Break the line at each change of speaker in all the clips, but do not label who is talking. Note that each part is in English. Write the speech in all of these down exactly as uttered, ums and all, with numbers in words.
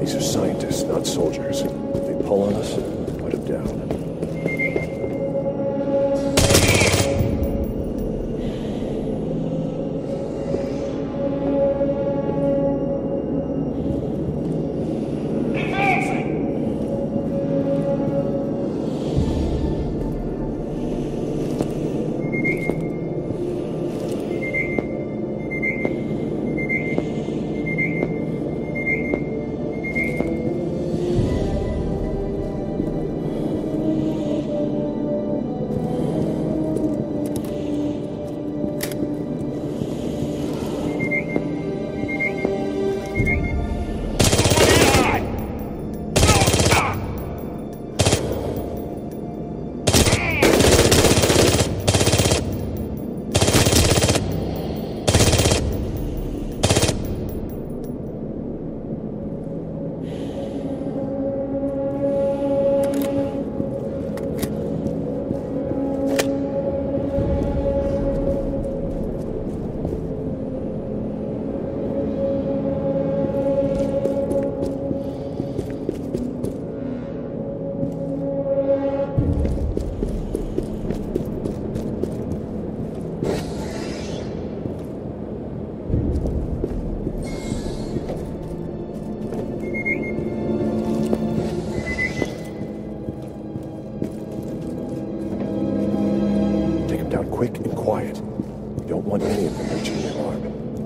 These are scientists, not soldiers. If they pull on us, put them down. Quick and quiet. You don't want any of them reaching the alarm.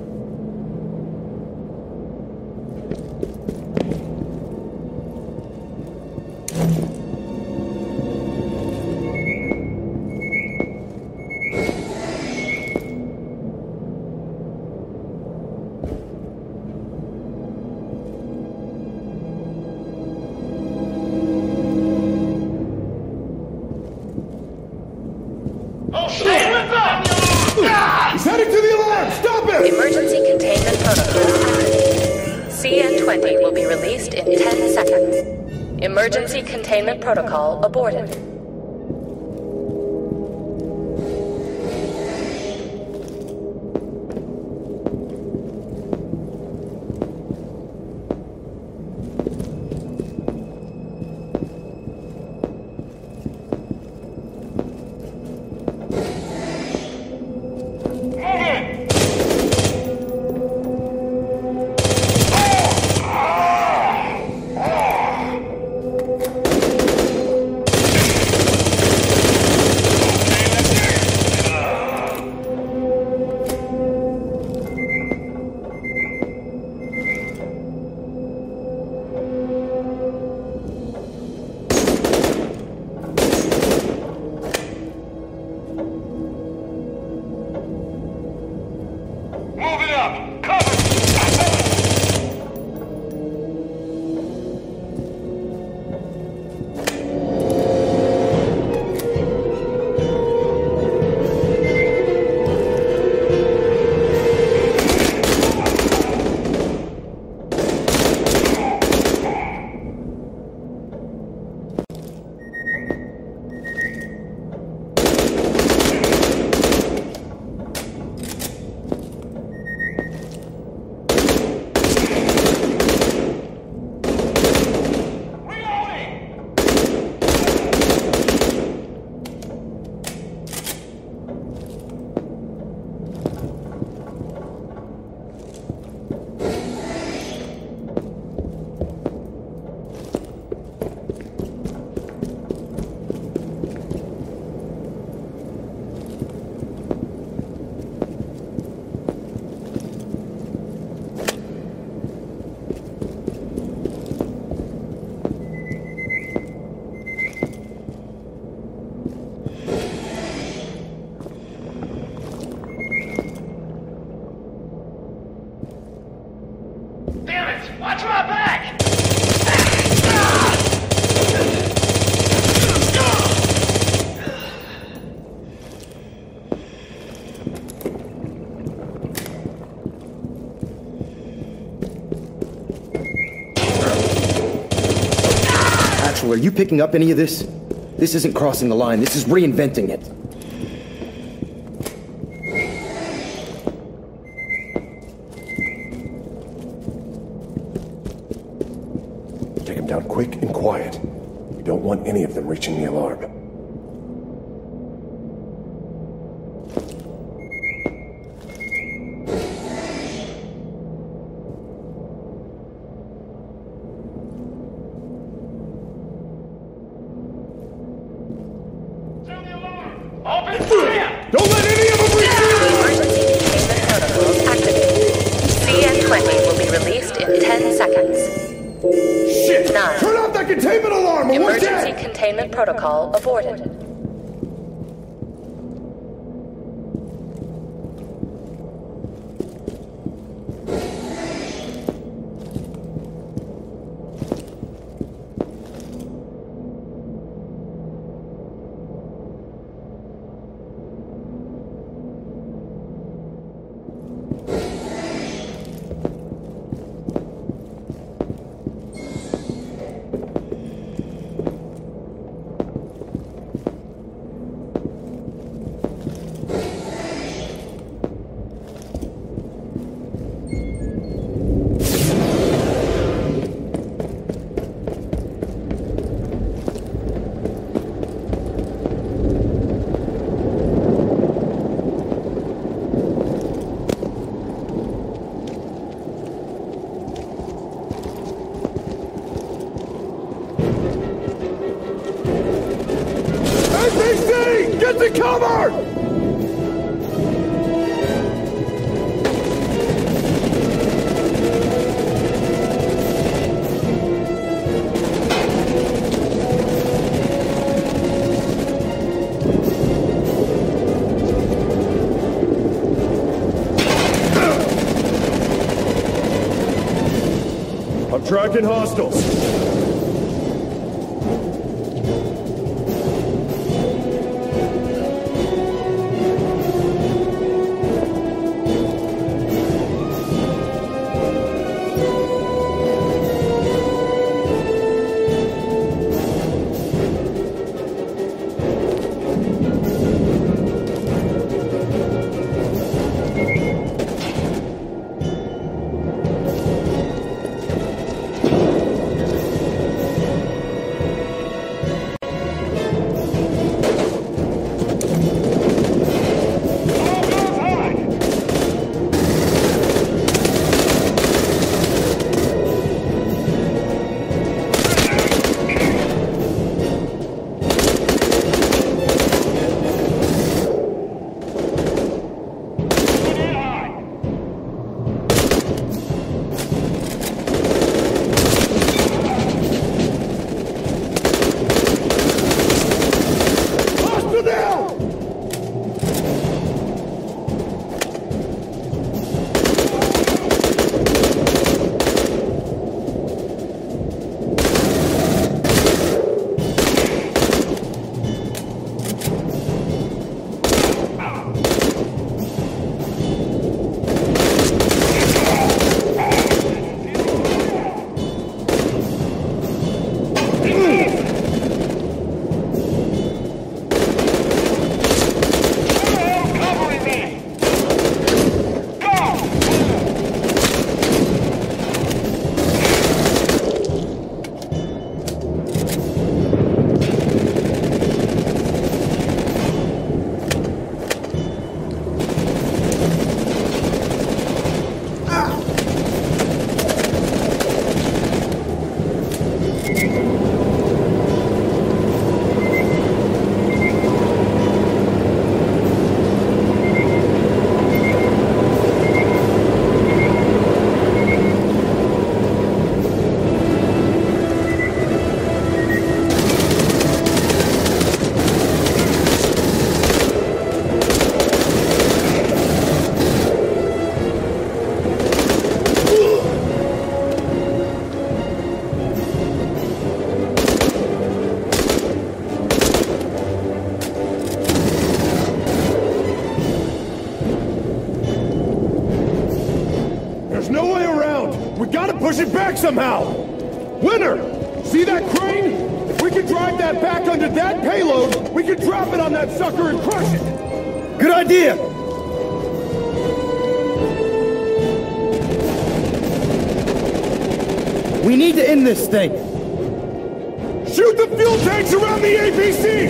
He's heading to the alarm! Stop it!
Emergency containment protocol. C N twenty will be released in ten seconds. Emergency containment protocol aborted.
Watch my back!
Actual, are you picking up any of this? This isn't crossing the line, this is reinventing it.
Take him down quick and quiet. We don't want any of them reaching the alarm.
Sound the alarm! Open fire!
Don't let any of them reach
Emergency containment protocols activated. C N twenty will be released in ten seconds.
Shit!
Nine.
Turn off that containment alarm or we're
Emergency
dead!
containment protocol aborted.
N B C! Get to cover! I'm tracking hostiles. Push it back somehow! Winner! See that crane? If we can drive that back under that payload, we can drop it on that sucker and crush it!
Good idea! We need to end this thing!
Shoot the fuel tanks around the A P C!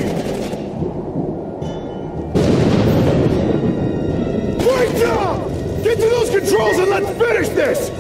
Great job! Get to those controls and let's finish this!